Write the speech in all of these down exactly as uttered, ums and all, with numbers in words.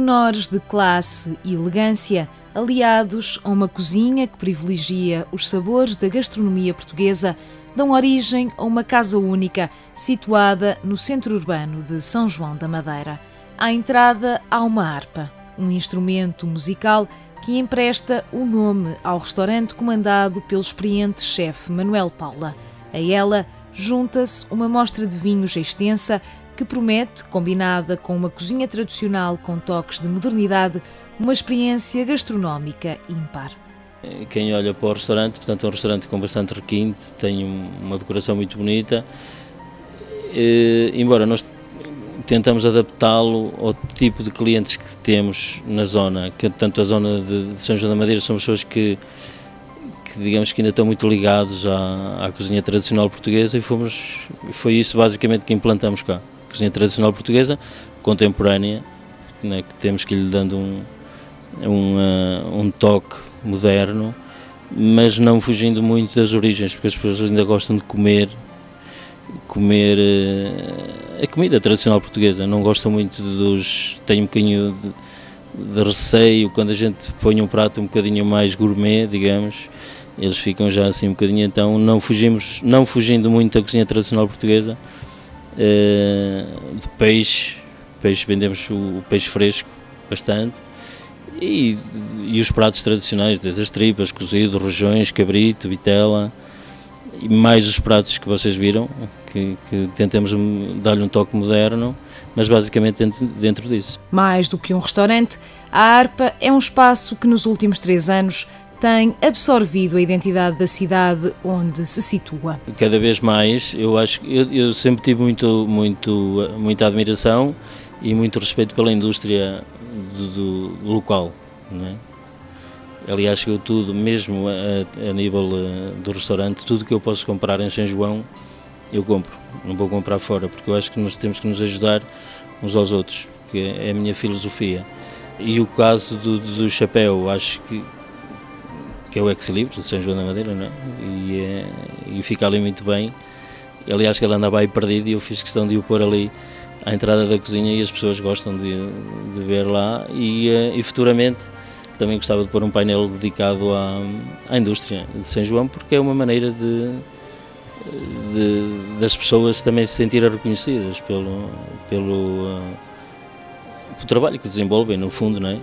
pormenores de classe e elegância, aliados a uma cozinha que privilegia os sabores da gastronomia portuguesa, dão origem a uma casa única situada no centro urbano de São João da Madeira. À entrada há uma harpa, um instrumento musical que empresta o nome ao restaurante comandado pelo experiente chefe Manuel Paula. A ela junta-se uma mostra de vinhos extensa que promete, combinada com uma cozinha tradicional com toques de modernidade, uma experiência gastronómica ímpar. Quem olha para o restaurante, portanto é um restaurante com bastante requinte, tem uma decoração muito bonita, e, embora nós tentamos adaptá-lo ao tipo de clientes que temos na zona, que tanto a zona de São João da Madeira são pessoas que, que digamos que ainda estão muito ligados à, à cozinha tradicional portuguesa e fomos, foi isso basicamente que implantamos cá. Cozinha tradicional portuguesa, contemporânea, né, que temos que ir lhe dando um, um, uh, um toque moderno, mas não fugindo muito das origens, porque as pessoas ainda gostam de comer, comer uh, a comida tradicional portuguesa, não gostam muito dos... Tem um bocadinho de, de receio quando a gente põe um prato um bocadinho mais gourmet, digamos, eles ficam já assim um bocadinho, então não fugimos, não fugindo muito da cozinha tradicional portuguesa. Uh, de peixe, peixe vendemos o, o peixe fresco bastante e, e os pratos tradicionais, desde as tripas, cozido, rojões, cabrito, vitela e mais os pratos que vocês viram, que, que tentamos dar-lhe um toque moderno, mas basicamente dentro, dentro disso. Mais do que um restaurante, a Harpa é um espaço que nos últimos três anos tem absorvido a identidade da cidade onde se situa. Cada vez mais, eu acho que eu, eu sempre tive muito, muito, muita admiração e muito respeito pela indústria do, do local, não é? Aliás, chegou tudo, mesmo a, a nível do restaurante, tudo que eu posso comprar em São João, eu compro, não vou comprar fora, porque eu acho que nós temos que nos ajudar uns aos outros, que é a minha filosofia. E o caso do, do chapéu, acho que que é o Ex-Libris de São João da Madeira, não é? E, é, e fica ali muito bem. Aliás, que ele andava aí perdido e eu fiz questão de o pôr ali à entrada da cozinha e as pessoas gostam de, de ver lá. E, e futuramente também gostava de pôr um painel dedicado à, à indústria de São João, porque é uma maneira de, de das pessoas também se sentirem reconhecidas pelo, pelo, uh, pelo trabalho que desenvolvem, no fundo, não é?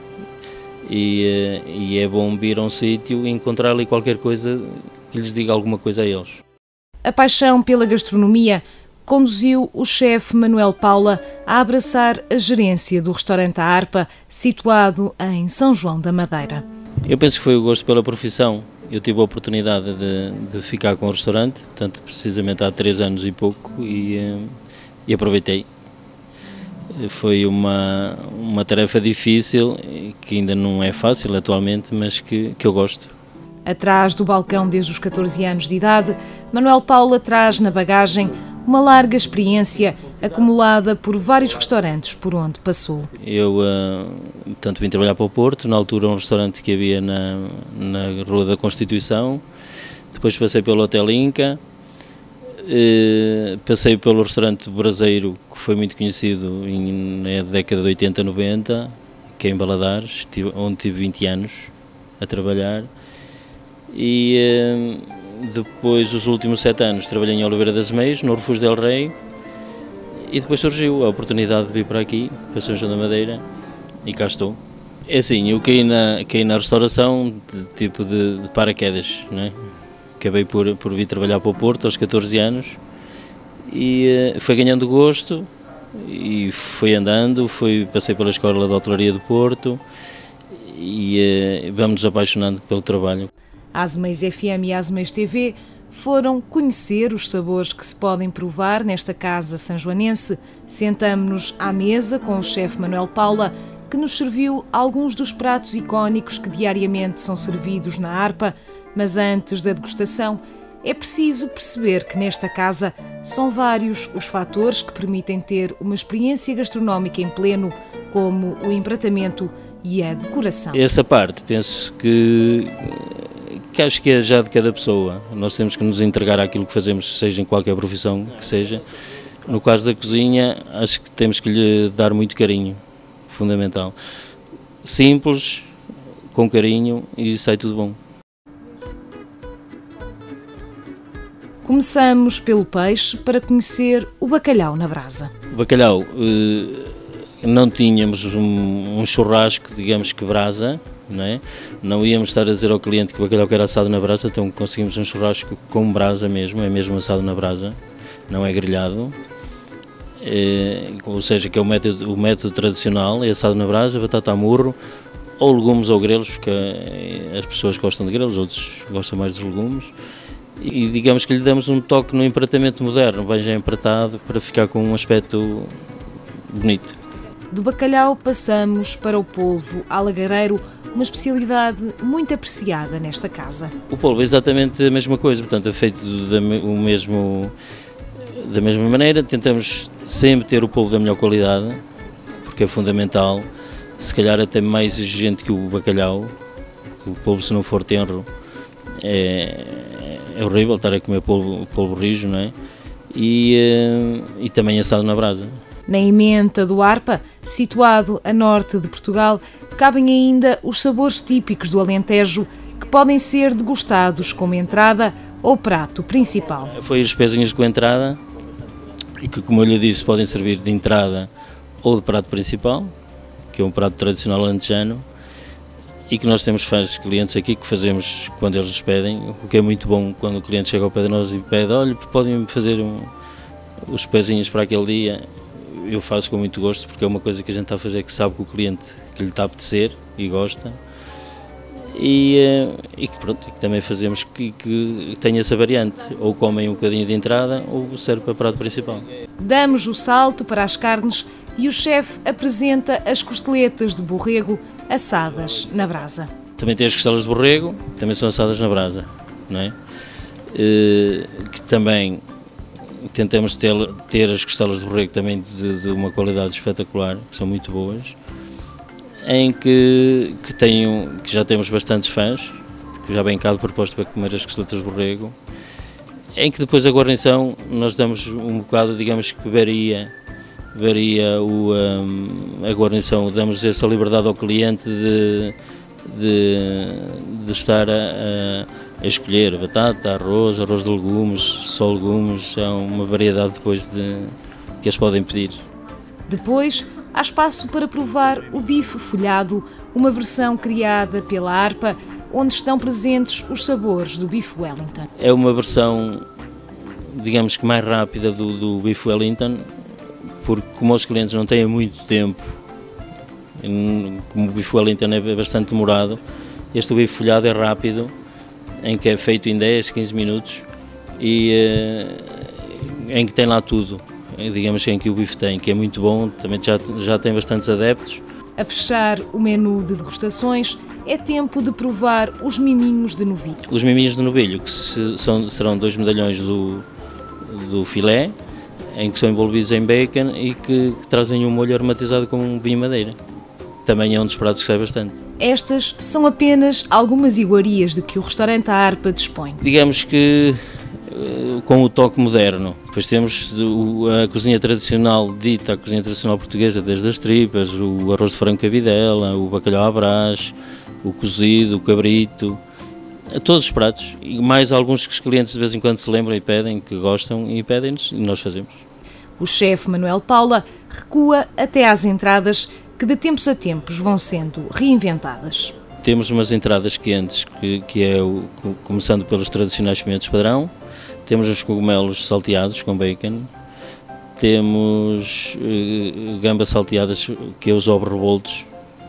E, e é bom vir a um sítio e encontrar ali qualquer coisa que lhes diga alguma coisa a eles. A paixão pela gastronomia conduziu o chefe Manuel Paula a abraçar a gerência do restaurante A Harpa, situado em São João da Madeira. Eu penso que foi o gosto pela profissão. Eu tive a oportunidade de, de ficar com o restaurante, portanto, precisamente há três anos e pouco, e, e aproveitei. Foi uma, uma tarefa difícil, que ainda não é fácil atualmente, mas que, que eu gosto. Atrás do balcão desde os catorze anos de idade, Manuel Paula traz na bagagem uma larga experiência acumulada por vários restaurantes por onde passou. Eu uh, portanto, vim trabalhar para o Porto, na altura um restaurante que havia na, na Rua da Constituição, depois passei pelo Hotel Inca, Uh, passei pelo restaurante Braseiro, que foi muito conhecido em, na década de oitenta, noventa, que é em Baladares, tive, onde tive vinte anos a trabalhar, e uh, depois, os últimos sete anos, trabalhei em Oliveira das Meias, no Refúgio del Rei, e depois surgiu a oportunidade de vir para aqui, para São João da Madeira, e cá estou. É assim, eu caí na, caí na restauração, de, tipo de, de paraquedas, não é? Acabei por, por vir trabalhar para o Porto aos catorze anos e uh, foi ganhando gosto e fui andando, fui, passei pela Escola de Hotelaria do Porto e uh, vamos nos apaixonando pelo trabalho. A Azeméis F M e a Azeméis T V foram conhecer os sabores que se podem provar nesta casa sanjoanense. Sentamo-nos à mesa com o chefe Manuel Paula, que nos serviu alguns dos pratos icónicos que diariamente são servidos na Harpa. Mas antes da degustação, é preciso perceber que nesta casa são vários os fatores que permitem ter uma experiência gastronómica em pleno, como o empratamento e a decoração. Essa parte, penso que, que acho que é já de cada pessoa. Nós temos que nos entregar àquilo que fazemos, seja em qualquer profissão que seja. No caso da cozinha, acho que temos que lhe dar muito carinho. fundamental. Simples, com carinho e sai tudo bom. Começamos pelo peixe para conhecer o bacalhau na brasa. O bacalhau, não tínhamos um, um churrasco, digamos que brasa, não é? Não íamos estar a dizer ao cliente que o bacalhau era assado na brasa, então conseguimos um churrasco com brasa mesmo, é mesmo assado na brasa, não é grelhado. É, ou seja, que é o método, o método tradicional, é assado na brasa, batata a murro, ou legumes ou grelos, porque as pessoas gostam de grelos, outros gostam mais dos legumes. E digamos que lhe damos um toque no empratamento moderno, bem já empratado, para ficar com um aspecto bonito. Do bacalhau passamos para o polvo alagareiro, uma especialidade muito apreciada nesta casa. O polvo é exatamente a mesma coisa, portanto é feito da, o mesmo, da mesma maneira, tentamos sempre ter o polvo da melhor qualidade, porque é fundamental, se calhar até mais exigente que o bacalhau, porque o polvo, se não for tenro, é, é horrível estar a comer polvo, polvo rijo, não é? E, e também assado na brasa. Na emenda do Arpa, situado a norte de Portugal, cabem ainda os sabores típicos do Alentejo, que podem ser degustados como entrada ou prato principal. Foi as pezinhas com entrada, e que, como eu lhe disse, podem servir de entrada ou de prato principal, que é um prato tradicional alentejano, e que nós temos vários clientes aqui que fazemos quando eles nos pedem, o que é muito bom quando o cliente chega ao pé de nós e pede: olha, podem fazer um, os pezinhos para aquele dia. Eu faço com muito gosto, porque é uma coisa que a gente está a fazer que sabe que o cliente que lhe está a apetecer e gosta, e, e que pronto, e que também fazemos que, que tenha essa variante, ou comem um bocadinho de entrada ou serve para prato principal. Damos o salto para as carnes e o chefe apresenta as costeletas de borrego assadas na brasa. Também tem as costelas de borrego, também são assadas na brasa, não é? E, que também tentamos ter, ter as costelas de borrego também de, de uma qualidade espetacular, que são muito boas, em que, que, tenho, que já temos bastantes fãs, que já vem cá de proposta para comer as costeletas de borrego, em que depois a guarnição nós damos um bocado, digamos que varia, varia o, um, a guarnição, damos essa liberdade ao cliente de, de, de estar a, a, a escolher batata, arroz, arroz de legumes, só legumes, há uma variedade depois de, que eles podem pedir. Depois há espaço para provar o bife folhado, uma versão criada pela Arpa, onde estão presentes os sabores do bife Wellington. É uma versão, digamos que mais rápida do, do bife Wellington, porque como os clientes não têm muito tempo, como o bife Wellington é bastante demorado, este bife folhado é rápido, em que é feito em dez, quinze minutos e uh, em que tem lá tudo, digamos em que o bife tem, que é muito bom, também já, já tem bastantes adeptos. A fechar o menu de degustações, é tempo de provar os miminhos de novilho. Os miminhos de novilho, que se, são, serão dois medalhões do, do filé, em que são envolvidos em bacon e que, que trazem um molho aromatizado com um vinho madeira. Também é um dos pratos que sai bastante. Estas são apenas algumas iguarias de que o restaurante A Arpa dispõe. Digamos que com o toque moderno. Depois temos a cozinha tradicional dita, a cozinha tradicional portuguesa, desde as tripas, o arroz de frango cabidela, o bacalhau à brás, o cozido, o cabrito, todos os pratos. E mais alguns que os clientes de vez em quando se lembram e pedem, que gostam e pedem-nos, e nós fazemos. O chefe Manuel Paula recua até às entradas, que de tempos a tempos vão sendo reinventadas. Temos umas entradas quentes, que, que é o, começando pelos tradicionais pimentos padrão, temos os cogumelos salteados com bacon, temos uh, gambas salteadas, que é os ovos revoltos,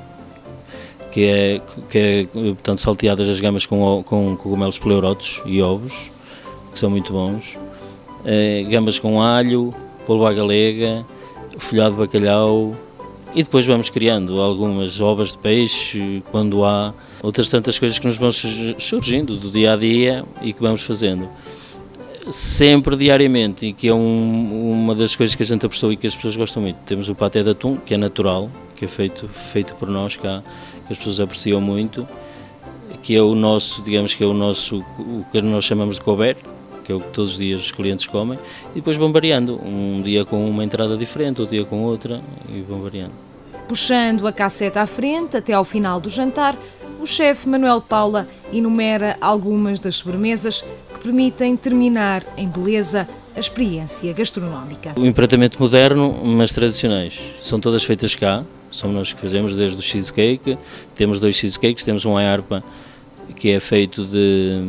que é, que é portanto, salteadas as gambas com, com cogumelos pleurotos e ovos, que são muito bons, uh, gambas com alho, polvo à galega, folhado de bacalhau, e depois vamos criando algumas ovas de peixe, quando há outras tantas coisas que nos vão surgindo do dia a dia e que vamos fazendo. Sempre diariamente, e que é um, uma das coisas que a gente apostou e que as pessoas gostam muito. Temos o paté de atum, que é natural, que é feito, feito por nós, cá, que as pessoas apreciam muito, que é o nosso, digamos que é o nosso, o que nós chamamos de couvert, que é o que todos os dias os clientes comem, e depois vão variando, um dia com uma entrada diferente, outro dia com outra, e vão variando. Puxando a cassete à frente até ao final do jantar, o chefe Manuel Paula enumera algumas das sobremesas que permitem terminar em beleza a experiência gastronómica. O empratamento moderno, mas tradicionais. São todas feitas cá, somos nós que fazemos, desde o cheesecake. Temos dois cheesecakes, temos um à arpa que é feito de,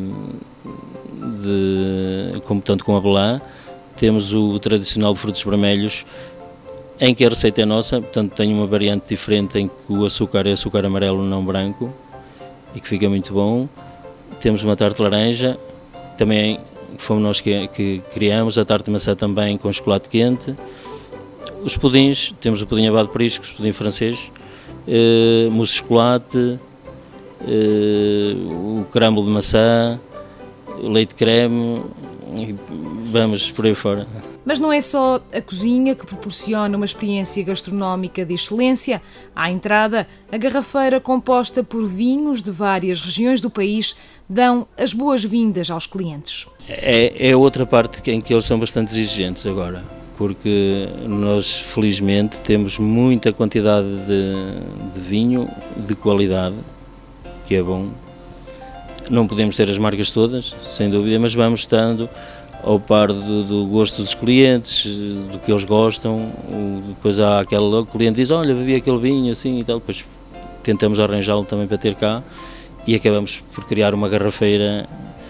de como, tanto com avelã. Temos o tradicional de frutos vermelhos, em que a receita é nossa, portanto tem uma variante diferente em que o açúcar é açúcar amarelo, não branco, e que fica muito bom. Temos uma tarte de laranja, também que fomos nós que, que criamos, a tarte de maçã também com chocolate quente. Os pudins, temos o pudim abado de periscos, pudim francês, eh, mousse de chocolate, eh, o crumble de maçã, o leite creme, e vamos por aí fora. Mas não é só a cozinha que proporciona uma experiência gastronómica de excelência. À entrada, a garrafeira, composta por vinhos de várias regiões do país, dão as boas-vindas aos clientes. É, é outra parte em que eles são bastante exigentes agora, porque nós felizmente temos muita quantidade de, de vinho de qualidade, que é bom. Não podemos ter as marcas todas, sem dúvida, mas vamos estando ao par do, do gosto dos clientes, do que eles gostam. Depois há aquele o cliente que diz, olha, bebi aquele vinho assim e tal, depois tentamos arranjá-lo também para ter cá e acabamos por criar uma garrafeira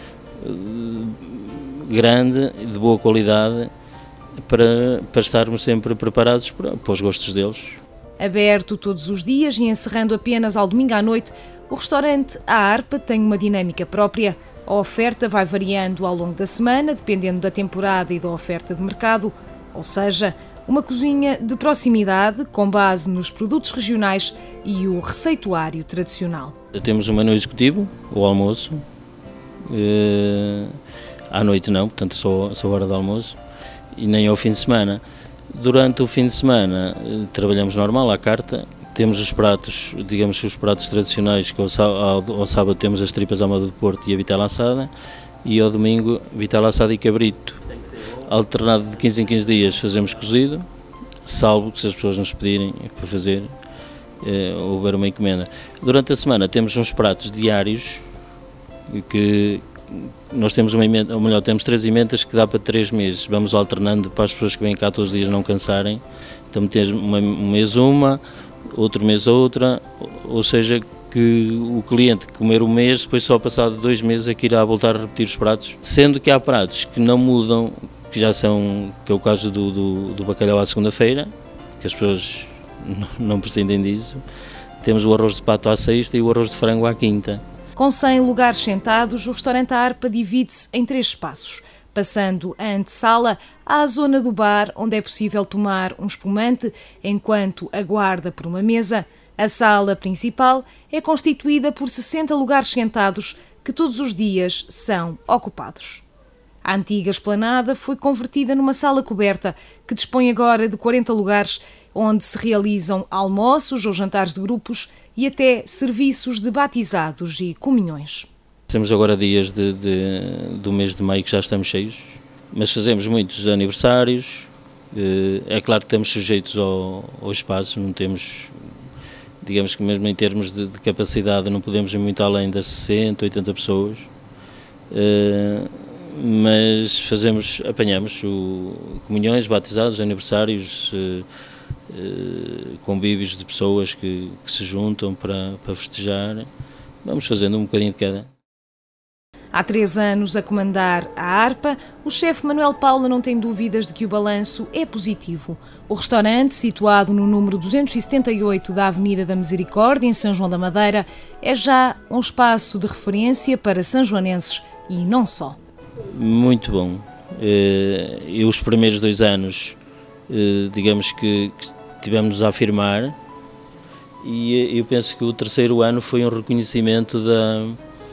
grande, de boa qualidade, para, para estarmos sempre preparados para, para os gostos deles. Aberto todos os dias e encerrando apenas ao domingo à noite, o restaurante A Arpa tem uma dinâmica própria. A oferta vai variando ao longo da semana, dependendo da temporada e da oferta de mercado, ou seja, uma cozinha de proximidade com base nos produtos regionais e o receituário tradicional. Temos um menu executivo, o almoço, à noite não, portanto só, só a hora do almoço, e nem ao fim de semana. Durante o fim de semana trabalhamos normal, à carta. Temos os pratos, digamos os pratos tradicionais, que ao, ao, ao sábado temos as tripas à moda do Porto e a vitela assada, e ao domingo vitela assada e cabrito. Alternado de quinze em quinze dias fazemos cozido, salvo que se as pessoas nos pedirem para fazer, eh, houver uma encomenda. Durante a semana temos uns pratos diários, que nós temos uma emenda, ou melhor, temos três emendas que dá para três meses, vamos alternando para as pessoas que vêm cá todos os dias não cansarem. Então temos uma, um mês uma, outro mês outra, ou seja, que o cliente comer um mês, depois só passado dois meses é que irá voltar a repetir os pratos, sendo que há pratos que não mudam, que já são, que é o caso do, do, do bacalhau à segunda-feira, que as pessoas não, não prescindem disso. Temos o arroz de pato à sexta e o arroz de frango à quinta. Com cem lugares sentados, o restaurante A Arpa divide-se em três espaços. Passando a antessala, há a zona do bar, onde é possível tomar um espumante enquanto aguarda por uma mesa. A sala principal é constituída por sessenta lugares sentados que todos os dias são ocupados. A antiga esplanada foi convertida numa sala coberta, que dispõe agora de quarenta lugares, onde se realizam almoços ou jantares de grupos e até serviços de batizados e comunhões. Temos agora dias de, de, do mês de maio que já estamos cheios, mas fazemos muitos aniversários. É claro que estamos sujeitos ao, ao espaço, não temos, digamos que mesmo em termos de, de capacidade, não podemos ir muito além das sessenta, oitenta pessoas, mas fazemos, apanhamos o, comunhões, batizados, aniversários, convívios de pessoas que, que se juntam para, para festejar. Vamos fazendo um bocadinho de cada. Há três anos a comandar a Arpa, o chefe Manuel Paula não tem dúvidas de que o balanço é positivo. O restaurante, situado no número duzentos e setenta e oito da Avenida da Misericórdia, em São João da Madeira, é já um espaço de referência para sanjoanenses e não só. Muito bom. E os primeiros dois anos, digamos que tivemos a afirmar, e eu penso que o terceiro ano foi um reconhecimento da...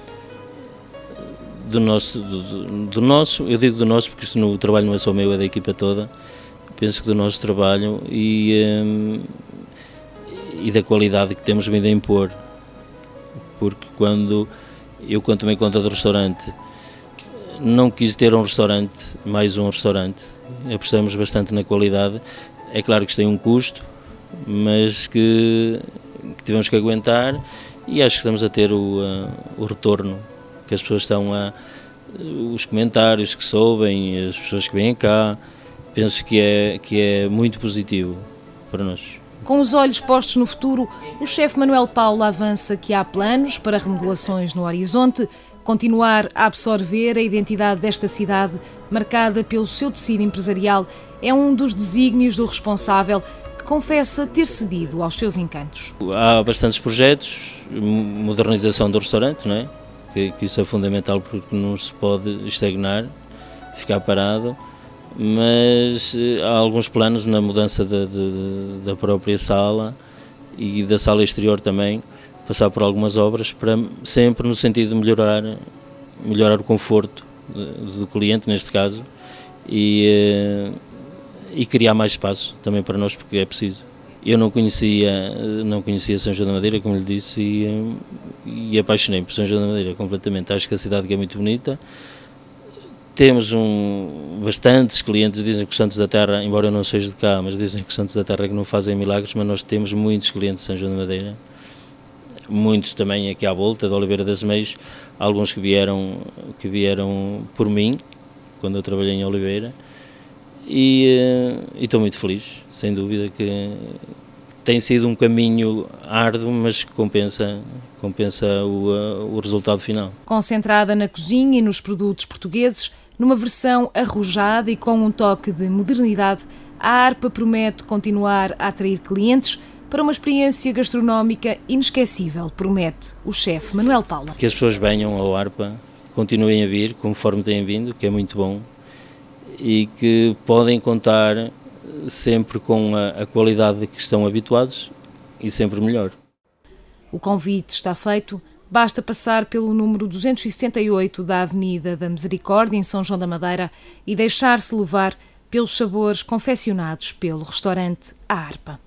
Do nosso, do, do nosso, eu digo do nosso porque isto no, o trabalho não é só meu, é da equipa toda, penso que do nosso trabalho e, um, e da qualidade que temos vindo a impor, porque quando eu quando tomei conta do restaurante não quis ter um restaurante, mais um restaurante, apostamos bastante na qualidade. É claro que isto tem um custo, mas que, que tivemos que aguentar, e acho que estamos a ter o, uh, o retorno, que as pessoas estão a... os comentários que soubem, as pessoas que vêm cá, penso que é, que é muito positivo para nós. Com os olhos postos no futuro, o chefe Manuel Paulo avança que há planos para remodelações no horizonte, continuar a absorver a identidade desta cidade, marcada pelo seu tecido empresarial, é um dos desígnios do responsável, que confessa ter cedido aos seus encantos. Há bastantes projetos, modernização do restaurante, não é? Que, que isso é fundamental, porque não se pode estagnar, ficar parado, mas há alguns planos na mudança da, da, da própria sala e da sala exterior também, passar por algumas obras, para, sempre no sentido de melhorar, melhorar o conforto do cliente, neste caso, e, e criar mais espaço também para nós, porque é preciso. Eu não conhecia, não conhecia São João da Madeira, como lhe disse, e, e apaixonei por São João da Madeira completamente. Acho que a cidade é muito bonita. Temos um, bastantes clientes, dizem que os Santos da Terra, embora eu não seja de cá, mas dizem que os Santos da Terra que não fazem milagres, mas nós temos muitos clientes de São João da Madeira. Muitos também aqui à volta, da Oliveira das Meias, alguns que vieram, que vieram por mim, quando eu trabalhei em Oliveira. E, e estou muito feliz, sem dúvida, que tem sido um caminho árduo, mas que compensa, compensa o, o resultado final. Concentrada na cozinha e nos produtos portugueses, numa versão arrojada e com um toque de modernidade, a Arpa promete continuar a atrair clientes para uma experiência gastronómica inesquecível, promete o chefe Manuel Paulo. Que as pessoas venham ao Arpa, continuem a vir, conforme têm vindo, que é muito bom, e que podem contar sempre com a, a qualidade que estão habituados e sempre melhor. O convite está feito, basta passar pelo número duzentos e setenta e oito da Avenida da Misericórdia, em São João da Madeira, e deixar-se levar pelos sabores confeccionados pelo restaurante A Arpa.